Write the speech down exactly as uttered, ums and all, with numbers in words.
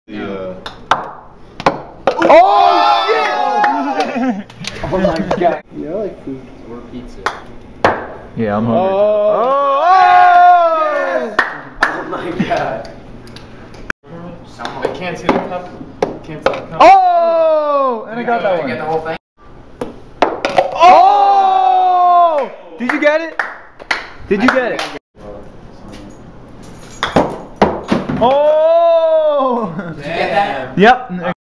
Yeah. Oh shit! Oh my god. Yeah, I like food. Or pizza. Yeah, I'm hungry. Oh. Oh! Oh my god. I can't see the cup. Can't see the cup. Oh! And I got that You get the one. whole thing? Oh! Did you get it? Did you get it? Oh! Did you get that? Yep.